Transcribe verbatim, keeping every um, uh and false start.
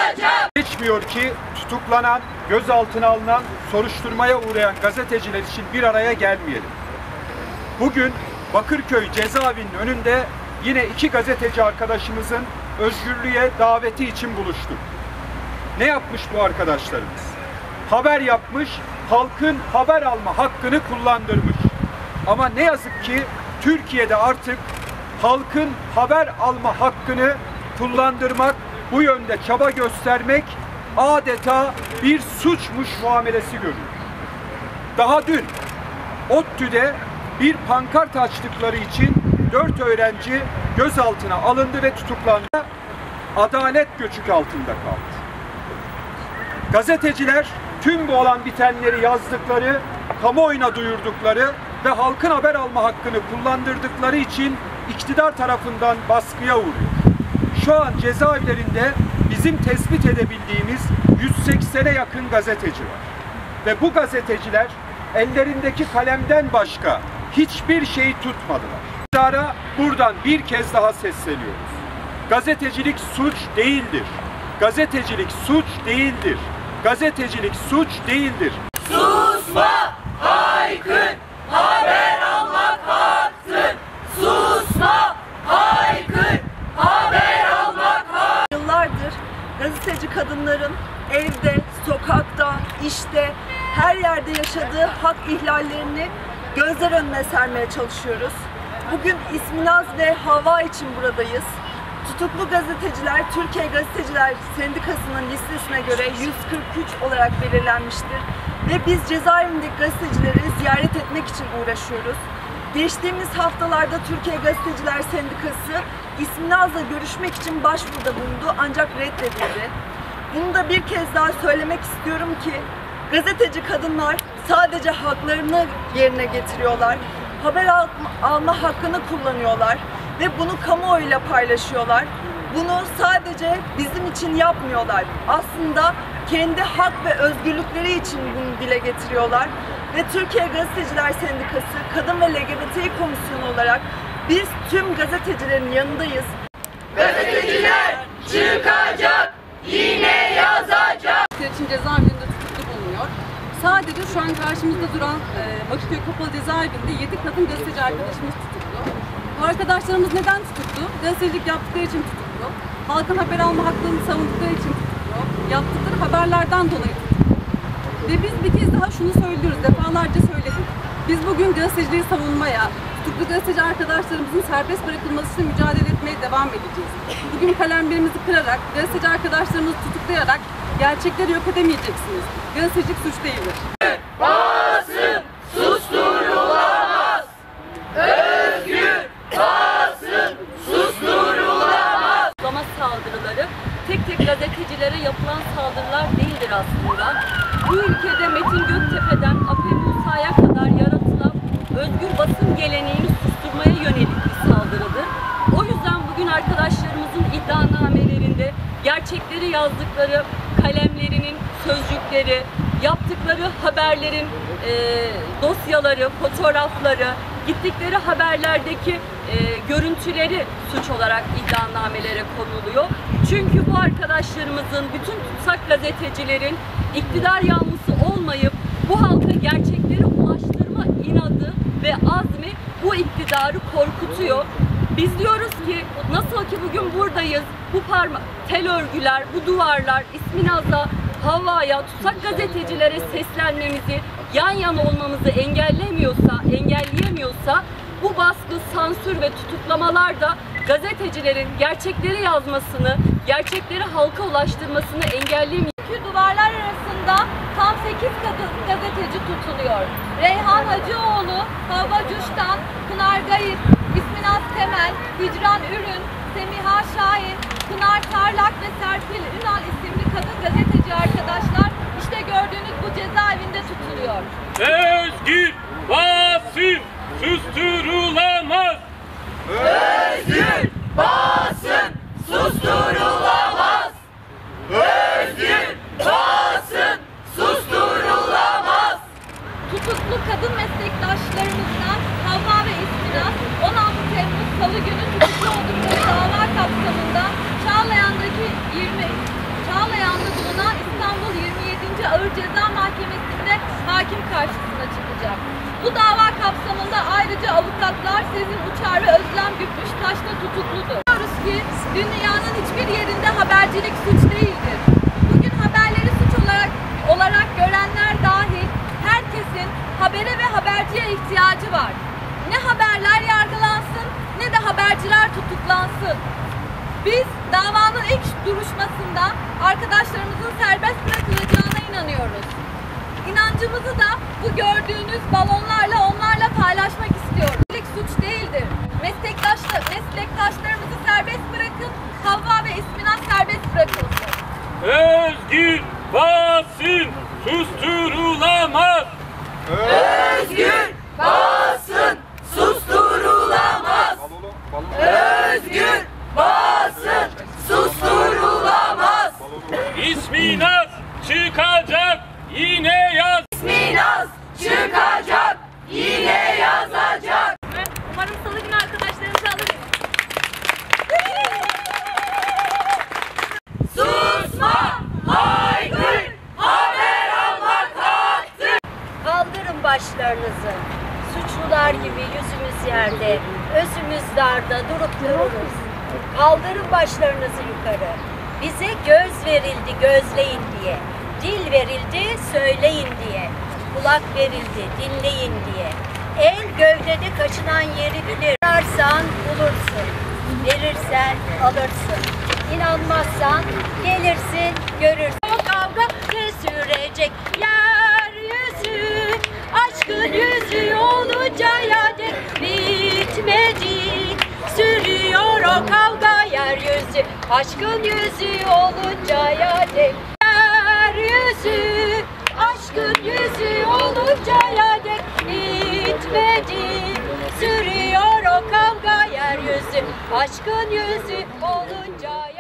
yazacağım. Geçmiyor ki tutuklanan, gözaltına alınan, soruşturmaya uğrayan gazeteciler için bir araya gelmeyelim. Bugün Bakırköy cezaevinin önünde yine iki gazeteci arkadaşımızın özgürlüğe daveti için buluştuk. Ne yapmış bu arkadaşlarımız? Haber yapmış, halkın haber alma hakkını kullandırmış. Ama ne yazık ki Türkiye'de artık halkın haber alma hakkını kullandırmak, bu yönde çaba göstermek adeta bir suçmuş muamelesi görülür. Daha dün ODTÜ'de bir pankart açtıkları için dört öğrenci gözaltına alındı ve tutuklandı. Adalet göçük altında kaldı. Gazeteciler tüm bu olan bitenleri yazdıkları, kamuoyuna duyurdukları ve halkın haber alma hakkını kullandırdıkları için iktidar tarafından baskıya uğruyor. Şu an cezaevlerinde bizim tespit edebildiğimiz yüz seksene yakın gazeteci var. Ve bu gazeteciler ellerindeki kalemden başka hiçbir şey tutmadılar. İktidara buradan bir kez daha sesleniyoruz. Gazetecilik suç değildir. Gazetecilik suç değildir. Gazetecilik suç değildir. Susma, haykır, haber almak haktır. Susma, haykır, haber almak haktır. Yıllardır gazeteci kadınların evde, sokakta, işte, her yerde yaşadığı hak ihlallerini gözler önüne sermeye çalışıyoruz. Bugün İsminaz ve Hava için buradayız. Tutuklu gazeteciler Türkiye Gazeteciler Sendikası'nın listesine göre yüz kırk üç olarak belirlenmiştir. Ve biz cezaevindeki gazetecileri ziyaret etmek için uğraşıyoruz. Geçtiğimiz haftalarda Türkiye Gazeteciler Sendikası İsminaz'la görüşmek için başvuruda bulundu ancak reddedildi. Bunu da bir kez daha söylemek istiyorum ki gazeteci kadınlar sadece haklarını yerine getiriyorlar. Haber alma hakkını kullanıyorlar ve bunu kamuoyuyla paylaşıyorlar. Bunu sadece bizim için yapmıyorlar. Aslında kendi hak ve özgürlükleri için bunu dile getiriyorlar. Ve Türkiye Gazeteciler Sendikası Kadın ve L G B T Komisyonu olarak biz tüm gazetecilerin yanındayız. Gazeteciler çıkacak, yine yazacak. için cezaevinde tutuklu bulunuyor. Sadece şu an karşımızda duran e, Bakırköy Kapalı Cezaevinde yedi kadın gazeteci arkadaşımız tutuklu. Bu arkadaşlarımız neden tutuklu? Gazetecilik yaptıkları için tutuklu. Halkın haber alma hakkını savundukları için tutuklu. Yaptıkları haberlerden dolayı tutuklu. Ve biz bir kez daha şunu söylüyoruz, defalarca söyledik. Biz bugün gazeteciliği savunmaya, tutuklu gazeteci arkadaşlarımızın serbest bırakılması için mücadele etmeye devam edeceğiz. Bugün kalemlerimizi kırarak, gazeteci arkadaşlarımızı tutuklayarak gerçekleri yok edemeyeceksiniz. Gazetecilik suç değildir. Basın susturulamaz. Özgür basın susturulamaz. Tutuklama saldırıları tek tek gazetecilere yapılan saldırılar değildir aslında. Bu ülkede Metin Göktepe'den Ape Musa'ya kadar yaratılan özgür basın geleneğini susturmaya yönelik bir saldırıdır. O yüzden bugün arkadaşlarımızın iddianamelerinde gerçekleri yazdıkları kalemlerinin sözcükleri, yaptıkları haberlerin e, dosyaları, fotoğrafları, gittikleri haberlerdeki e, görüntüleri suç olarak iddianamelere konuluyor. Çünkü bu arkadaşlarımızın, bütün tutsak gazetecilerin iktidar yanlısı olmayıp bu halka gerçekleri ulaştırma inadı ve azmi bu iktidarı korkutuyor. Biz diyoruz ki nasıl ki bugün buradayız, bu parma tel örgüler, bu duvarlar İsminaz'a, Havva'ya, tutsak gazetecilere seslenmemizi, yan yana olmamızı engellemiyorsa, engelleyemiyorsa bu baskı, sansür ve tutuklamalar da gazetecilerin gerçekleri yazmasını, gerçekleri halka ulaştırmasını engellemiyor. Çünkü duvarlar arasında tam sekiz kadın gazeteci tutuluyor. Reyhan Hacıoğlu, Havva Cuş'tan, Pınar Gayip, İsminaz Temel, Hicran Ürün, Semiha Şahin, Pınar Tarlak ve Serpil Ünal isimli kadın gazeteci arkadaşlar işte gördüğünüz bu cezaevinde tutuluyor. Özgür basın susturulamaz. Özgür basın susturulamaz. Özgür basın susturulamaz. Tutuklu kadın meslektaşlarımızdan Havva ve İsminaz on altı Temmuz Salı günü tutuklu oldukları dava kapsamında Çağlayan'daki yirmi sağlayanlı bulunan İstanbul yirmi yedinci Ağır Ceza Mahkemesi'nde hakim karşısına çıkacak. Bu dava kapsamında ayrıca avukatlar Sezin Uçar ve Özlem Gümüştaş da tutukludur. Biliyoruz ki dünyanın hiçbir yerinde habercilik suç değildir. Bugün haberleri suç olarak, olarak görenler dahil herkesin habere ve haberciye ihtiyacı var. Ne haberler yargılansın ne de haberciler tutuklansın. Biz davanın ilk duruşmasında arkadaşlarımızın serbest bırakılacağına inanıyoruz. İnancımızı da bu gördüğünüz balonlarla onlarla paylaşmak istiyoruz. Suç değildir. Meslektaşlar, meslektaşlarımızı serbest bırakın, Havva ve İsminaz serbest bırakılsın. Özgür basın susturulamaz. Özgür basın susturulamaz. Özgür basın susturulamaz. İsminaz çıkacak yine yaz. İsminaz çıkacak yine yazacak. Umarım salı günü arkadaşlarımızı alırız. Susma, haykır, haber almak haktır. Kaldırın başlarınızı. Suçlular gibi yüzümüz yerde, özümüz darda durup dururuz. Kaldırın başlarınızı yukarı. Bize göz verildi gözleyin diye. Dil verildi söyleyin diye. Kulak verildi dinleyin diye. El gövdede kaçınan yeri bilir. Ararsan bulursun. Verirsen alırsın. İnanmazsan gelirsin görürsün. O kavga ne sürecek yeryüzü? Aşkın yüzü oluncaya dek bitmedi. Sürüyor o kavga yeryüzü. Aşkın yüzü oluncaya dek yeryüzü. Aşkın yüzü oluncaya dek bitmedi. Sürüyor o kavga yeryüzü. Aşkın yüzü olunca